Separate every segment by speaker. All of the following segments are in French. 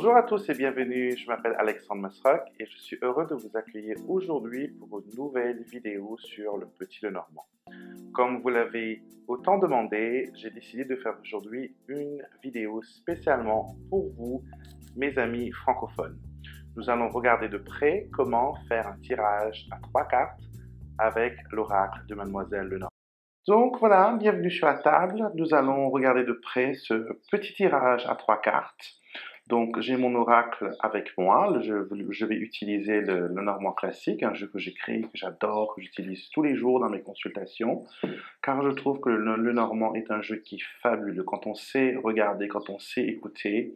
Speaker 1: Bonjour à tous et bienvenue, je m'appelle Alexandre Masrock et je suis heureux de vous accueillir aujourd'hui pour une nouvelle vidéo sur le Petit Lenormand. Comme vous l'avez autant demandé, j'ai décidé de faire aujourd'hui une vidéo spécialement pour vous, mes amis francophones. Nous allons regarder de près comment faire un tirage à 3 cartes avec l'oracle de Mademoiselle Lenormand. Donc voilà, bienvenue sur la table. Nous allons regarder de près ce petit tirage à 3 cartes. Donc j'ai mon oracle avec moi. Je vais utiliser le Lenormand classique, un jeu que j'ai créé, que j'adore, que j'utilise tous les jours dans mes consultations, car je trouve que le Lenormand est un jeu qui est fabuleux. Quand on sait regarder, quand on sait écouter,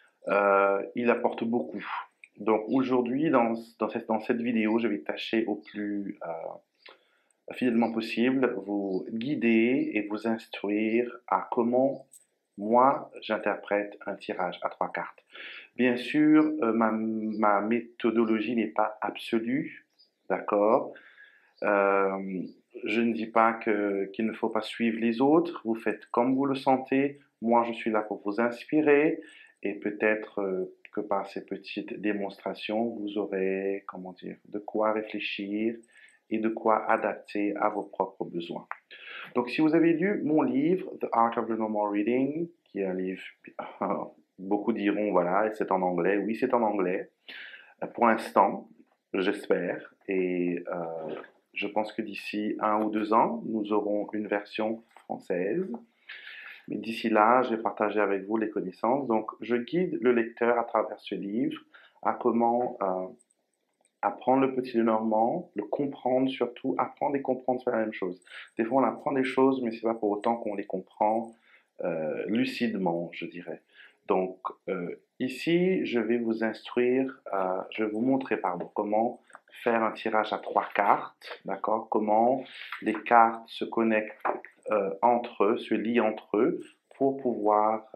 Speaker 1: il apporte beaucoup. Donc aujourd'hui, dans cette vidéo, je vais tâcher au plus fidèlement possible, vous guider et vous instruire à comment moi j'interprète un tirage à 3 cartes. Bien sûr, ma méthodologie n'est pas absolue, d'accord? Je ne dis pas qu'il ne faut pas suivre les autres, vous faites comme vous le sentez, moi je suis là pour vous inspirer et peut-être que par ces petites démonstrations, vous aurez, comment dire, de quoi réfléchir et de quoi adapter à vos propres besoins. Donc, si vous avez lu mon livre, The Art of Lenormand Reading, qui est un livre, beaucoup diront, voilà, c'est en anglais. Oui, c'est en anglais. Pour l'instant, j'espère. Et je pense que d'ici 1 ou 2 ans, nous aurons une version française. Mais d'ici là, je vais partager avec vous les connaissances. Donc, je guide le lecteur à travers ce livre à comment apprendre le Petit Lenormand, le comprendre surtout. Apprendre et comprendre, c'est la même chose. Des fois, on apprend des choses, mais c'est pas pour autant qu'on les comprend lucidement, je dirais. Donc, ici, je vais vous instruire, je vais vous montrer, pardon, comment faire un tirage à 3 cartes, d'accord? Comment les cartes se connectent entre eux, se lient entre eux, pour pouvoir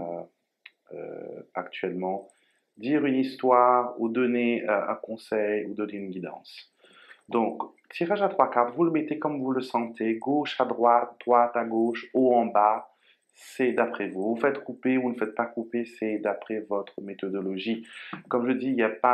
Speaker 1: actuellement dire une histoire ou donner un conseil ou donner une guidance. Donc, tirage à 3 cartes, vous le mettez comme vous le sentez, gauche à droite, droite à gauche, haut en bas, c'est d'après vous. Vous faites couper ou ne faites pas couper, c'est d'après votre méthodologie. Comme je dis, il n'y a pas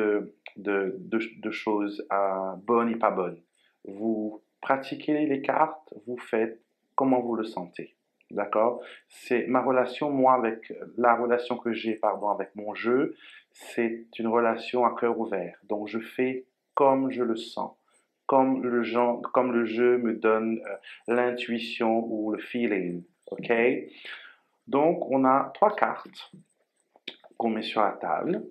Speaker 1: de choses bonnes et pas bonnes. Vous pratiquez les cartes, vous faites comment vous le sentez. D'accord? C'est ma relation, moi, avec la relation que j'ai, pardon, avec mon jeu, c'est une relation à cœur ouvert. Donc, je fais comme je le sens, comme le jeu me donne l'intuition ou le feeling. OK? Donc, on a 3 cartes qu'on met sur la table.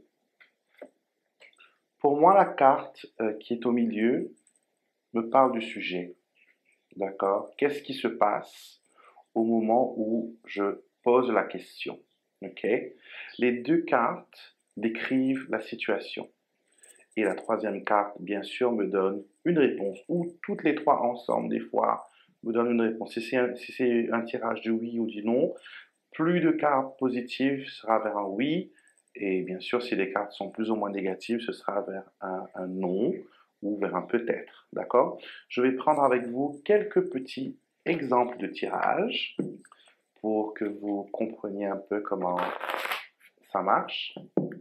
Speaker 1: Pour moi, la carte qui est au milieu me parle du sujet. D'accord? Qu'est-ce qui se passe au moment où je pose la question? OK? Les 2 cartes décrivent la situation. Et la 3e carte, bien sûr, me donne une réponse, ou toutes les 3 ensemble, des fois, me donnent une réponse. Si c'est un tirage de oui ou du non, plus de cartes positives sera vers un oui, et bien sûr, si les cartes sont plus ou moins négatives, ce sera vers un non ou vers un peut-être, d'accord? Je vais prendre avec vous quelques petits exemples de tirage pour que vous compreniez un peu comment ça marche.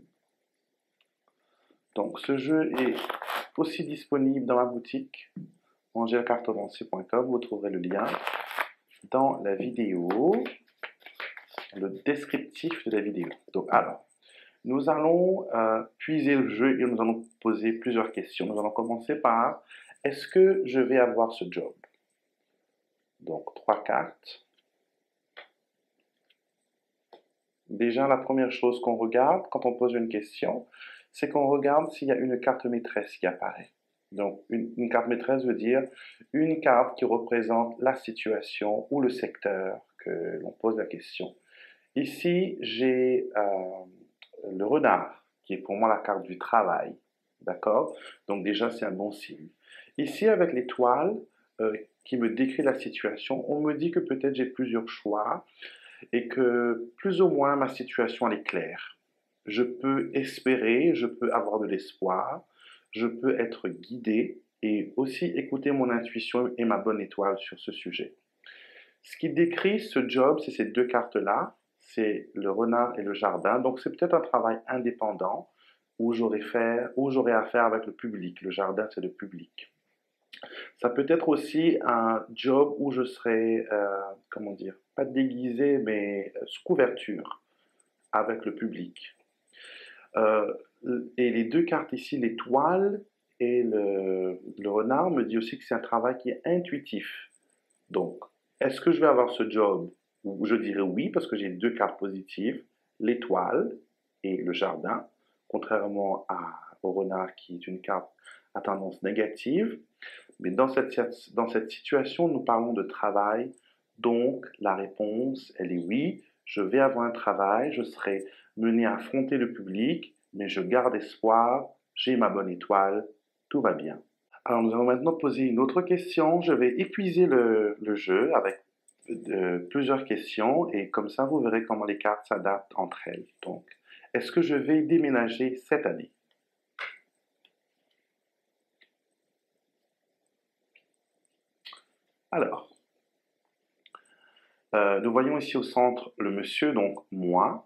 Speaker 1: Donc, ce jeu est aussi disponible dans ma boutique, angelcartomancie.com. Vous trouverez le lien dans la vidéo, le descriptif de la vidéo. Donc, alors, nous allons puiser le jeu et nous allons poser plusieurs questions. Nous allons commencer par, est-ce que je vais avoir ce job? Donc, 3 cartes. Déjà, la première chose qu'on regarde quand on pose une question, c'est qu'on regarde s'il y a une carte maîtresse qui apparaît. Donc, une carte maîtresse veut dire une carte qui représente la situation ou le secteur que l'on pose la question. Ici, j'ai le renard, qui est pour moi la carte du travail. D'accord? Donc déjà, c'est un bon signe. Ici, avec l'étoile qui me décrit la situation, on me dit que peut-être j'ai plusieurs choix et que plus ou moins ma situation elle est claire. Je peux espérer, je peux avoir de l'espoir, je peux être guidé et aussi écouter mon intuition et ma bonne étoile sur ce sujet. Ce qui décrit ce job, c'est ces 2 cartes-là, c'est le renard et le jardin. Donc c'est peut-être un travail indépendant où j'aurai affaire avec le public. Le jardin, c'est le public. Ça peut être aussi un job où je serai, comment dire, pas déguisé, mais sous couverture avec le public. Euh, et les deux cartes ici, l'étoile et le renard, me dit aussi que c'est un travail qui est intuitif. Donc, est-ce que je vais avoir ce job? Je dirais oui, parce que j'ai deux cartes positives, l'étoile et le jardin, contrairement au renard qui est une carte à tendance négative. Mais dans cette situation, nous parlons de travail, donc la réponse, elle est oui, je vais avoir un travail, je serai mené à affronter le public, mais je garde espoir, j'ai ma bonne étoile, tout va bien. Alors nous allons maintenant poser une autre question. Je vais épuiser le jeu avec plusieurs questions et comme ça vous verrez comment les cartes s'adaptent entre elles. Donc, est-ce que je vais déménager cette année? Alors, nous voyons ici au centre le monsieur, donc moi,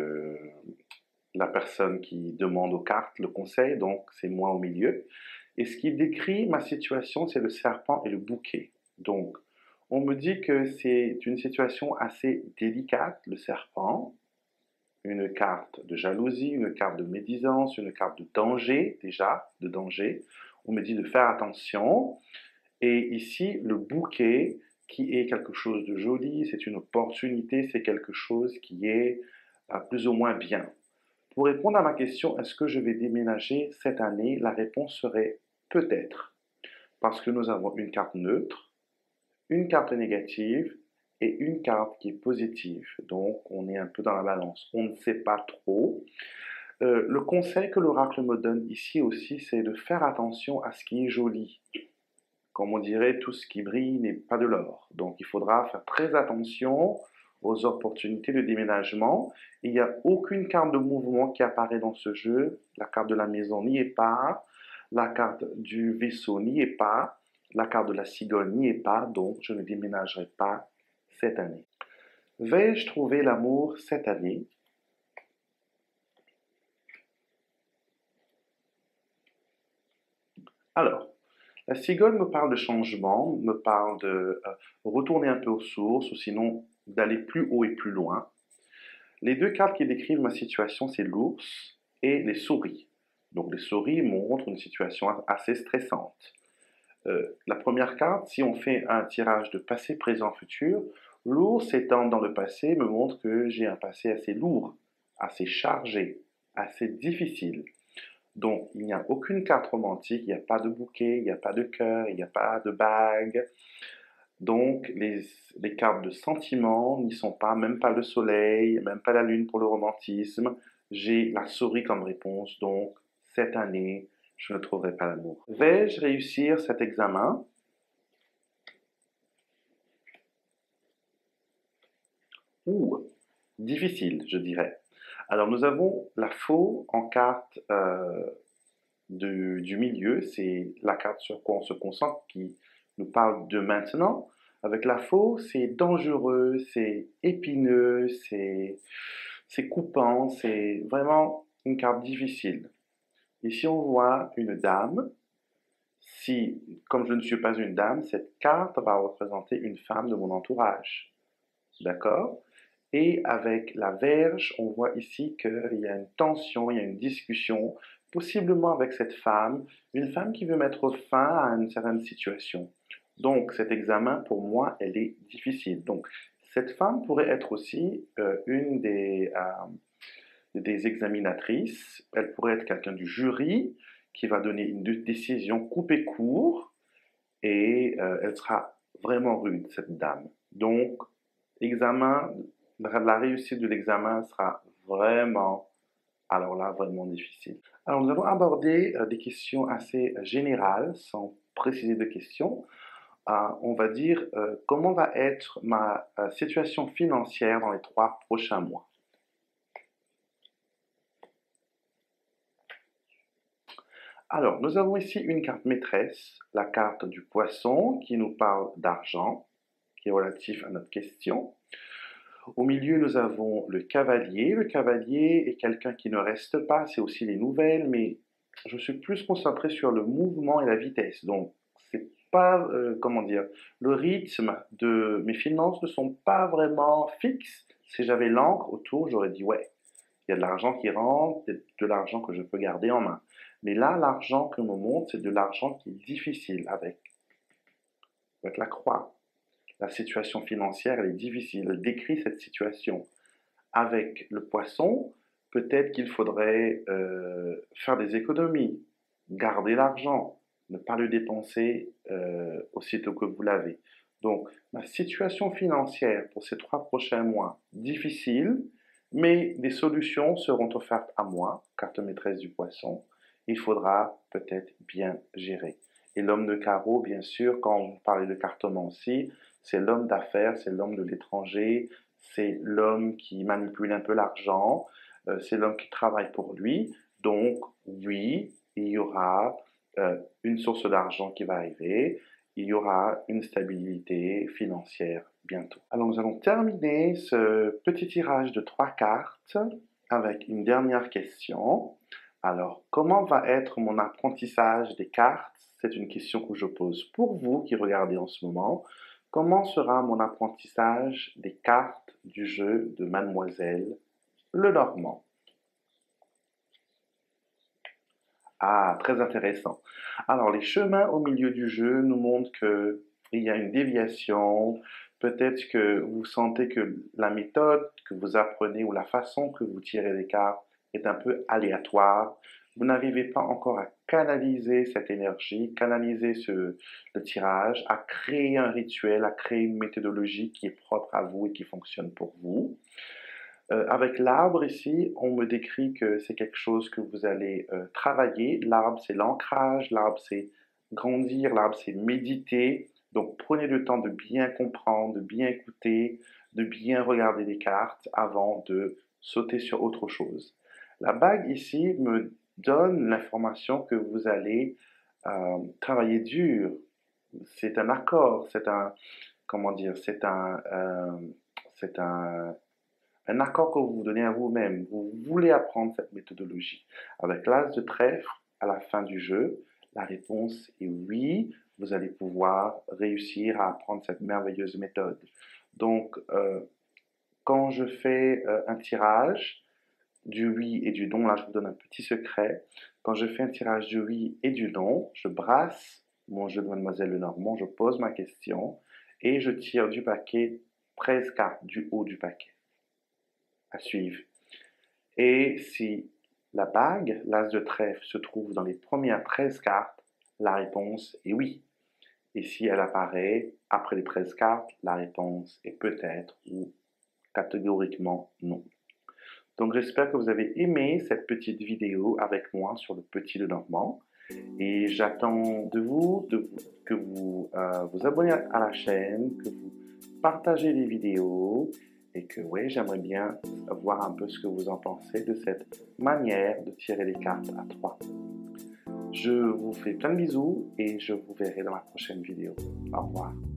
Speaker 1: la personne qui demande aux cartes le conseil, donc c'est moi au milieu. Et ce qui décrit ma situation, c'est le serpent et le bouquet. Donc, on me dit que c'est une situation assez délicate, le serpent, une carte de jalousie, une carte de médisance, une carte de danger, déjà, de danger. On me dit de faire attention. Et ici, le bouquet, qui est quelque chose de joli, c'est une opportunité, c'est quelque chose qui est plus ou moins bien. Pour répondre à ma question, est-ce que je vais déménager cette année? La réponse serait peut-être, parce que nous avons une carte neutre, une carte négative et une carte qui est positive. Donc, on est un peu dans la balance. On ne sait pas trop. Le conseil que l'oracle me donne ici aussi, c'est de faire attention à ce qui est joli. Comme on dirait, tout ce qui brille n'est pas de l'or. Donc, il faudra faire très attention aux opportunités de déménagement. Il n'y a aucune carte de mouvement qui apparaît dans ce jeu. La carte de la maison n'y est pas. La carte du vaisseau n'y est pas. La carte de la cigogne n'y est pas. Donc, je ne déménagerai pas cette année. Vais-je trouver l'amour cette année? Alors, la cigogne me parle de changement, me parle de retourner un peu aux sources, ou sinon d'aller plus haut et plus loin. Les deux cartes qui décrivent ma situation, c'est l'ours et les souris. Donc les souris montrent une situation assez stressante. La première carte, si on fait un tirage de passé, présent, futur, l'ours étant dans le passé me montre que j'ai un passé assez lourd, assez chargé, assez difficile. Donc il n'y a aucune carte romantique, il n'y a pas de bouquet, il n'y a pas de cœur, il n'y a pas de bague. Donc, les cartes de sentiment n'y sont pas, même pas le soleil, même pas la lune pour le romantisme. J'ai la souris comme réponse, donc cette année, je ne trouverai pas l'amour. Vais-je réussir cet examen? Ouh, difficile, je dirais. Alors, nous avons la faux en carte du milieu, c'est la carte sur quoi on se concentre qui nous parle de maintenant. Avec la faux, c'est dangereux, c'est épineux, c'est coupant, c'est vraiment une carte difficile. Ici, on voit une dame. Si, comme je ne suis pas une dame, cette carte va représenter une femme de mon entourage. D'accord? Et avec la Vierge, on voit ici qu'il y a une tension, il y a une discussion, possiblement avec cette femme, une femme qui veut mettre fin à une certaine situation. Donc cet examen, pour moi, elle est difficile. Donc cette femme pourrait être aussi une des examinatrices, elle pourrait être quelqu'un du jury qui va donner une décision coupée court et elle sera vraiment rude, cette dame. Donc, examen, la réussite de l'examen sera vraiment, alors là, vraiment difficile. Alors, nous allons aborder des questions assez générales, sans préciser de questions. On va dire comment va être ma situation financière dans les 3 prochains mois. Alors, nous avons ici une carte maîtresse, la carte du poisson, qui nous parle d'argent, qui est relative à notre question. Au milieu, nous avons le cavalier. Le cavalier est quelqu'un qui ne reste pas, c'est aussi les nouvelles, mais je suis plus concentré sur le mouvement et la vitesse. Donc, c'est pas, comment dire, le rythme de mes finances ne sont pas vraiment fixes. Si j'avais l'encre autour, j'aurais dit, ouais, il y a de l'argent qui rentre, de l'argent que je peux garder en main. Mais là, l'argent que me montre, c'est de l'argent qui est difficile avec la croix. La situation financière, elle est difficile. Elle décrit cette situation. Avec le poisson, peut-être qu'il faudrait faire des économies, garder l'argent, ne pas le dépenser aussitôt que vous l'avez. Donc, ma situation financière pour ces 3 prochains mois, difficile, mais des solutions seront offertes à moi, carte maîtresse du poisson. Il faudra peut-être bien gérer. Et l'homme de carreau, bien sûr, quand on parlait de cartomancie, c'est l'homme d'affaires, c'est l'homme de l'étranger, c'est l'homme qui manipule un peu l'argent, c'est l'homme qui travaille pour lui. Donc, oui, il y aura une source d'argent qui va arriver, il y aura une stabilité financière bientôt. Alors, nous allons terminer ce petit tirage de 3 cartes avec une dernière question. Alors, comment va être mon apprentissage des cartes? C'est une question que je pose pour vous qui regardez en ce moment. Comment sera mon apprentissage des cartes du jeu de Mademoiselle Lenormand? Ah, très intéressant. Alors, les chemins au milieu du jeu nous montrent qu'il y a une déviation. Peut-être que vous sentez que la méthode que vous apprenez ou la façon que vous tirez les cartes est un peu aléatoire. Vous n'arrivez pas encore à canaliser cette énergie, canaliser le tirage, à créer un rituel, à créer une méthodologie qui est propre à vous et qui fonctionne pour vous. Avec l'arbre ici, on me décrit que c'est quelque chose que vous allez travailler. L'arbre, c'est l'ancrage, l'arbre, c'est grandir, l'arbre, c'est méditer. Donc prenez le temps de bien comprendre, de bien écouter, de bien regarder les cartes avant de sauter sur autre chose. La bague ici me donne l'information que vous allez travailler dur. C'est un accord, c'est un, comment dire, c'est un accord que vous vous donnez à vous-même. Vous voulez apprendre cette méthodologie. Avec l'as de trèfle, à la fin du jeu, la réponse est oui, vous allez pouvoir réussir à apprendre cette merveilleuse méthode. Donc, quand je fais un tirage du oui et du non, là je vous donne un petit secret. Quand je fais un tirage du oui et du non, je brasse mon jeu de Mademoiselle Lenormand, je pose ma question et je tire du paquet 13 cartes du haut du paquet. À suivre. Et si la bague, l'as de trèfle, se trouve dans les premières 13 cartes, la réponse est oui. Et si elle apparaît après les 13 cartes, la réponse est peut-être ou catégoriquement non. Donc j'espère que vous avez aimé cette petite vidéo avec moi sur le Petit Lenormand. Et j'attends de vous, que vous vous abonnez à la chaîne, que vous partagez les vidéos et que ouais, j'aimerais bien voir un peu ce que vous en pensez de cette manière de tirer les cartes à 3. Je vous fais plein de bisous et je vous verrai dans la prochaine vidéo. Au revoir.